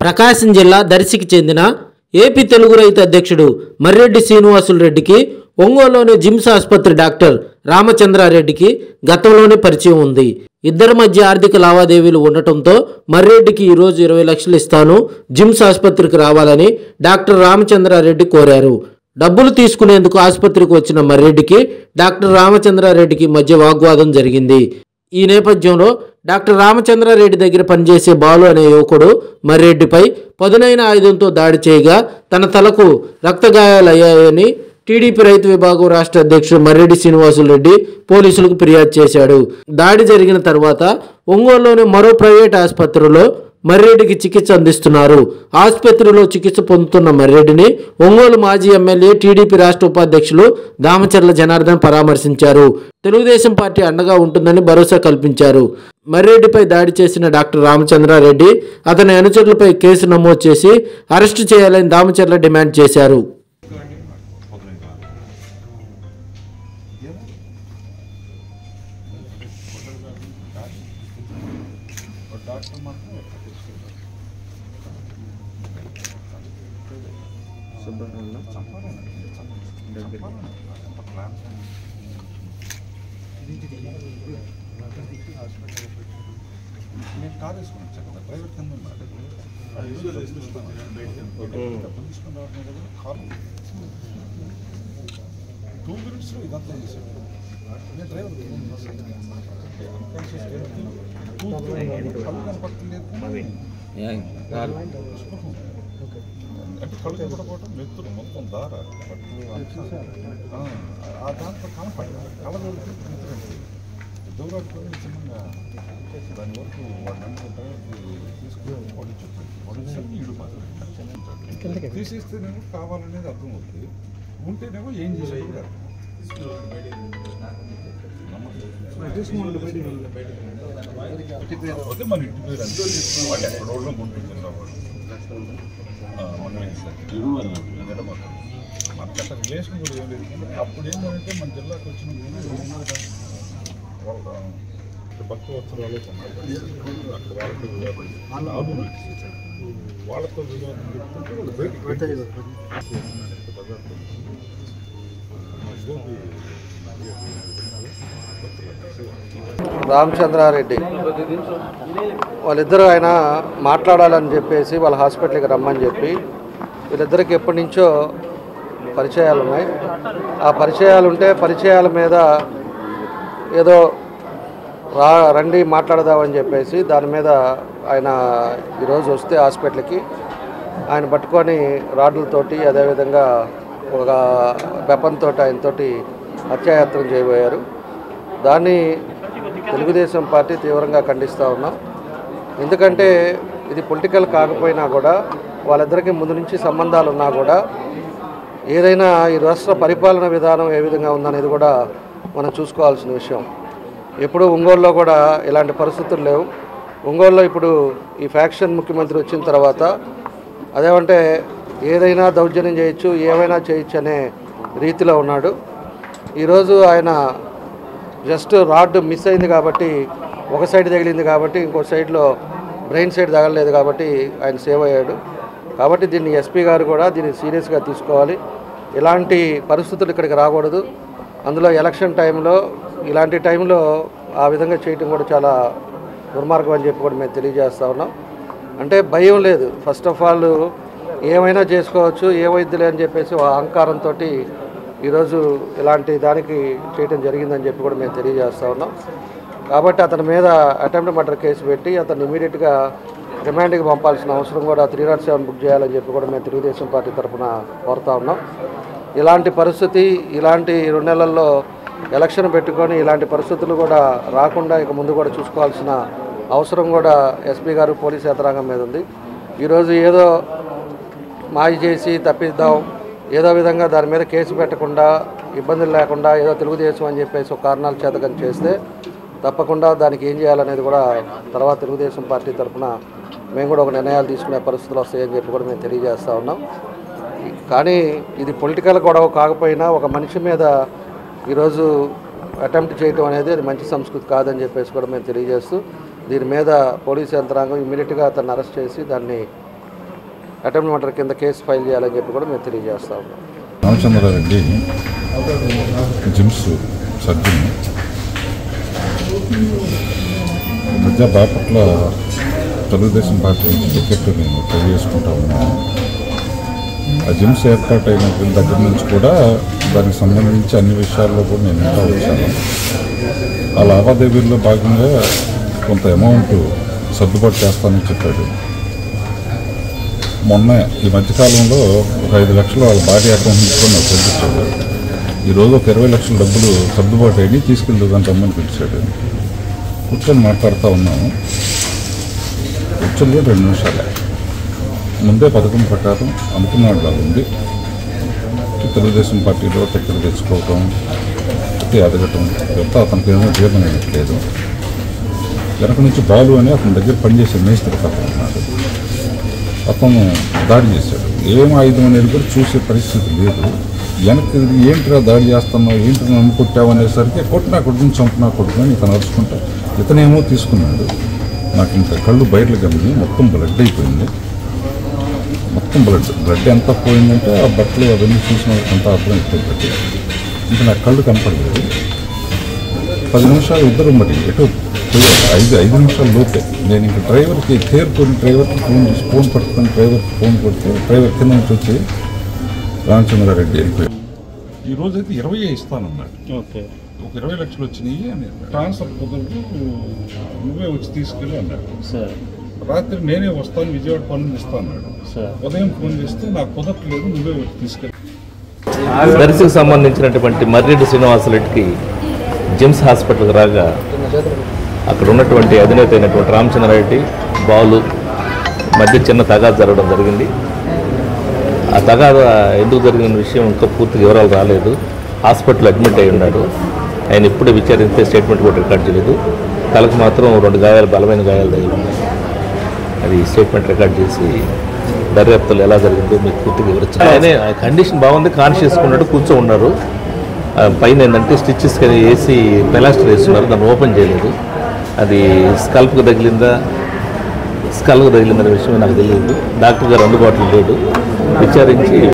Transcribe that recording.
ప్రకాశం జిల్లా దర్శికి చెందిన ఏపీ తెలుగు రైతు అధ్యక్షుడు మర్రెడ్డి శ్రీనివాసులు రెడ్డికి ఒంగోలులోని జిమ్స్ ఆసుపత్రి డాక్టర్ రామచంద్రారెడ్డికి గతంలోనే పరిచయం ఉంది. ఇద్దరి మధ్య ఆర్థిక లావాదేవీలు ఉండటంతో మర్రెడ్డికి ఈరోజు 20 లక్షలు ఇస్తాను, జిమ్స్ ఆసుపత్రికి రావాలని డాక్టర్ రామచంద్రారెడ్డి కోరారు. డబ్బులు తీసుకునేందుకు ఆసుపత్రికి వచ్చిన మర్రెడ్డికి డాక్టర్ రామచంద్రారెడ్డికి మధ్య వాగ్వాదం జరిగింది. ఈ నేపథ్యంలో డాక్టర్ రామచంద్రారెడ్డి దగ్గర పనిచేసే బాలు అనే యువకుడు మర్రెడ్డిపై పదునైన ఆయుధంతో దాడి చేయగా తన తలకు రక్తగాయాలయ్యాయని టీడీపీ రైతు విభాగం రాష్ట్ర అధ్యక్షుడు మర్రెడ్డి శ్రీనివాసులు రెడ్డి పోలీసులకు ఫిర్యాదు చేశాడు. దాడి జరిగిన తర్వాత ఒంగోలులోని మరో ప్రైవేట్ ఆసుపత్రిలో మర్రెడ్డికి చికిత్స అందిస్తున్నారు. ఆసుపత్రిలో చికిత్స పొందుతున్న మర్రెడ్డిని ఒంగోలు మాజీ ఎమ్మెల్యే టీడీపీ రాష్ట్ర ఉపాధ్యక్షులు దామచర్ల జనార్దన్ పరామర్శించారు. తెలుగుదేశం పార్టీ అండగా ఉంటుందని భరోసా కల్పించారు. మర్రెడ్డిపై దాడి చేసిన డాక్టర్ రామచంద్రారెడ్డి అతని అనుచరులపై కేసు నమోదు చేసి అరెస్టు చేయాలని దామచర్ల డిమాండ్ చేశారు. నేను కార్ వేసుకుని వచ్చాను కదా, ప్రైవేట్ కింద ఉన్నాడు. 2 మినిట్స్లో ఇదంతా చేశాడు. నేను డ్రైవర్ కళ్ళు కనపడలేదు, అంటే కళ్ళు కనపడకపోవటం మెత్తులు మొత్తం దార ఆ దాంట్లో కనపడలేదు. కళ్ళ దొరికి దూరాడుకొని చిన్నగా దాని వరకు వాడు నన్ను డ్రైవర్కి తీసుకుని వాడు ఈడు మాత్రం తీసేస్తేనేమో కావాలనేది అర్థమవుతుంది, ఉంటేనేమో ఏం చేసేది కాదు. అదే మన ఇంటి పేరు అంటే వాడు ఎక్కడోళ్ళలో గుంటుందా వాడు మనకి అట్లా రిలేషన్ కూడా ఏం లేదు. అప్పుడు ఏంటంటే మన జిల్లాకు వచ్చిన భక్తవత్సరాలు అక్కడ వాళ్ళతో వివాదం చెప్తుంటే రామచంద్రారెడ్డి వాళ్ళిద్దరూ ఆయన మాట్లాడాలని చెప్పేసి వాళ్ళ హాస్పిటల్కి రమ్మని చెప్పి వీళ్ళిద్దరికి ఎప్పటి నుంచో పరిచయాలు ఉన్నాయి. ఆ పరిచయాలు ఉంటే పరిచయాల మీద ఏదో రండి మాట్లాడదామని చెప్పేసి దాని మీద ఆయన ఈరోజు వస్తే హాస్పిటల్కి ఆయన పట్టుకొని రాడ్లతోటి అదేవిధంగా ఒక వెపన్తో ఆయనతోటి హత్యాయత్నం చేయబోయారు. దాన్ని తెలుగుదేశం పార్టీ తీవ్రంగా ఖండిస్తూ ఉన్నాం. ఎందుకంటే ఇది పొలిటికల్ కాకపోయినా కూడా వాళ్ళిద్దరికీ ముందు నుంచి సంబంధాలు ఉన్నా కూడా ఏదైనా ఈ రాష్ట్ర పరిపాలన విధానం ఏ విధంగా ఉందనేది కూడా మనం చూసుకోవాల్సిన విషయం. ఎప్పుడు ఒంగోలులో కూడా ఇలాంటి పరిస్థితులు లేవు. ఒంగోలులో ఇప్పుడు ఈ ఫ్యాక్షన్ ముఖ్యమంత్రి వచ్చిన తర్వాత అదేమంటే ఏదైనా దౌర్జన్యం చేయొచ్చు, ఏమైనా చేయొచ్చు అనే రీతిలో ఉన్నాడు. ఈరోజు ఆయన జస్ట్ రాడ్ మిస్ అయింది కాబట్టి ఒక సైడ్ తగిలింది కాబట్టి ఇంకో సైడ్లో బ్రెయిన్ సైడ్ తగలలేదు కాబట్టి ఆయన సేవ్ అయ్యాడు. కాబట్టి దీన్ని ఎస్పీ గారు కూడా దీన్ని సీరియస్గా తీసుకోవాలి. ఇలాంటి పరిస్థితులు ఇక్కడికి రాకూడదు. అందులో ఎలక్షన్ టైంలో ఇలాంటి టైంలో ఆ విధంగా చేయటం కూడా చాలా దుర్మార్గం అని చెప్పి కూడా మేము తెలియజేస్తూ ఉన్నాం. అంటే భయం లేదు. ఫస్ట్ ఆఫ్ ఆల్ ఏమైనా చేసుకోవచ్చు, ఏమైద్దిలే అని చెప్పేసి అహంకారంతో ఈరోజు ఇలాంటి దానికి చేయటం జరిగిందని చెప్పి కూడా మేము తెలియజేస్తూ ఉన్నాం. కాబట్టి అతని మీద అటెంప్ట్ మర్డర్ కేసు పెట్టి అతన్ని ఇమీడియట్గా రిమాండ్కి పంపాల్సిన అవసరం కూడా 307 బుక్ చేయాలని చెప్పి కూడా మేము తెలుగుదేశం పార్టీ తరఫున కోరుతా ఉన్నాం. ఇలాంటి పరిస్థితి ఇలాంటి 2 నెలల్లో ఎలక్షన్ పెట్టుకొని ఇలాంటి పరిస్థితులు కూడా రాకుండా ఇక ముందు కూడా చూసుకోవాల్సిన అవసరం కూడా ఎస్పీ గారు పోలీస్ యంత్రాంగం మీద ఉంది. ఈరోజు ఏదో మాయ చేసి తప్పిద్దాం, ఏదో విధంగా దాని మీద కేసు పెట్టకుండా ఇబ్బందులు లేకుండా ఏదో తెలుగుదేశం అని చెప్పేసి ఒక కారణాల చేతకని చేస్తే తప్పకుండా దానికి ఏం చేయాలనేది కూడా తర్వాత తెలుగుదేశం పార్టీ తరఫున మేము కూడా ఒక నిర్ణయాలు తీసుకునే పరిస్థితులు వస్తాయని చెప్పి కూడా మేము తెలియజేస్తూ ఉన్నాం. కానీ ఇది పొలిటికల్ గొడవ కాకపోయినా ఒక మనిషి మీద ఈరోజు అటెంప్ట్ చేయడం అనేది అది మంచి సంస్కృతి కాదని చెప్పేసి కూడా మేము తెలియజేస్తూ దీని మీద పోలీసు యంత్రాంగం ఇమ్మీడియట్గా అతన్ని అరెస్ట్ చేసి దాన్ని అటెంప్ట్ మర్డర్ కింద కేసు ఫైల్ చేయాలని చెప్పి కూడా మేము తెలియజేస్తా ఉన్నాం. Ramachandra Reddy GIMS surgeon. మధ్య బాపట్ల తెలుగుదేశం పార్టీ నుంచి టికెట్ నేను ట్రై చేసుకుంటా ఉన్నాను. ఆ జిమ్స్ ఏర్పాటు అయిన దగ్గర నుంచి కూడా దానికి సంబంధించి అన్ని విషయాల్లో కూడా నేను ఇంకా వచ్చాను. ఆ లావాదేవీల్లో భాగంగా కొంత అమౌంట్ సర్దుబాటు చేస్తానని చెప్పాడు. మొన్న ఈ మధ్యకాలంలో ఒక 5 లక్షలు వాళ్ళ భార్య అకౌంట్ నుంచి కూడా నాకు పంపించాడు. ఈరోజు ఒక 20 లక్షల డబ్బులు సర్దుబాటు అయ్యి తీసుకెళ్ళేదాన్ని రమ్మని పిలిచాడు. కూర్చొని మాట్లాడుతూ ఉన్నాము. కూర్చొని కూడా 2 నిమిషాలే. ముందే పథకం ప్రకారం అనుకున్నట్లా ఉంది. తెలుగుదేశం పార్టీలో టికెట్ తెచ్చుకోవటం, టికెట్ ఎదగటం ఇదంతా అతనికి ఏమో జీర్ణం అయ్యట్లేదు. వెనక నుంచి బాలు అని అతని దగ్గర పనిచేసే మేస్త్రి ఉన్నాడు. అతను దాడి చేశాడు. ఏం ఆయుధం అనేది కూడా చూసే పరిస్థితి లేదు. వెనక్కి ఏంటిరా దాడి చేస్తున్నావు, ఏంటి నన్ను కొట్టావు అనేసరికి కొట్టినా కొడుకుని చంపినా కొడుకుని ఇతను అరుచుకుంటా ఇతనేమో తీసుకున్నాడు. నాకు ఇంకా కళ్ళు బయటలు కలిగి మొత్తం బ్లడ్ అయిపోయింది. మొత్తం బ్లడ్ ఎంత పోయిందంటే ఆ బట్టలు అవన్నీ చూసిన అంతా అర్థం అయిపోయింది. ఇంకా నాకు కళ్ళు కనపడలేదు. 10 నిమిషాలు ఇద్దరు మరి ఎటు పోయారు. 5 నిమిషాల లోపే నేను ఇంక డ్రైవర్కి తేరుకొని డ్రైవర్కి ఫోన్ పట్టుకొని డ్రైవర్కి ఫోన్ కొడితే డ్రైవర్ కింద నుంచి వచ్చి రామచంద్రారెడ్డి వెళ్ళిపోయాడు. ఈరోజైతే 20 ఇస్తానన్నాడు. ఓకే, ఒక 20 లక్షలు వచ్చినాయి అని ట్రాన్స్ఫర్ కుదరదు, నువ్వే వచ్చి తీసుకెళ్ళి అన్నాడు. రాత్రి నేనే వస్తాను, విజయవాడ పనులు ఇస్తాను అన్నాడు. ఉదయం ఫోన్ చేస్తే నాకు కుదరట్లేదు, నువ్వే వచ్చి తీసుకెళ్ళి. దర్శకు సంబంధించినటువంటి మర్రెడ్డి శ్రీనివాసరెడ్డికి జిమ్స్ హాస్పిటల్కి రాగా అక్కడ ఉన్నటువంటి అధినేత అయినటువంటి రామచంద్రారెడ్డి బాలు మధ్య చిన్న తగాదా జరగడం జరిగింది. ఆ తగాదా ఎందుకు జరిగిన విషయం ఇంకా పూర్తిగా వివరాలు రాలేదు. హాస్పిటల్ అడ్మిట్ అయి ఉన్నాడు. ఆయన ఇప్పుడే విచారిస్తే స్టేట్మెంట్ కూడా రికార్డ్ చేయలేదు. తలకు మాత్రం 2 గాయాలు, బలమైన గాయాలు తగిలి ఉన్నాయి. అది స్టేట్మెంట్ రికార్డ్ చేసి దర్యాప్తులు ఎలా జరిగిందో మీకు పూర్తిగా వివరించారు. ఆయనే కండిషన్ బాగుంది, కాన్షియస్గా ఉన్నట్టు కూర్చో ఉన్నారు. పైన ఏంటంటే స్టిచ్చెస్ వేసి ప్లాస్టర్ వేస్తున్నారు, దాన్ని ఓపెన్ చేయలేదు. అది స్కల్ప్కి తగిలిందనే విషయం నాకు తెలియదు. డాక్టర్ గారు అందుబాటులో లేడు. విచారించి